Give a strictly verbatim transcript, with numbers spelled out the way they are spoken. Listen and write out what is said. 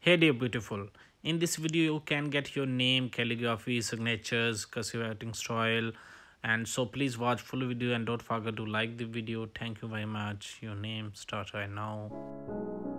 Hey dear beautiful, in this video you can get your name, calligraphy, signatures, cursive writing style, and so please watch full video and don't forget to like the video. Thank you very much. Your name start right now.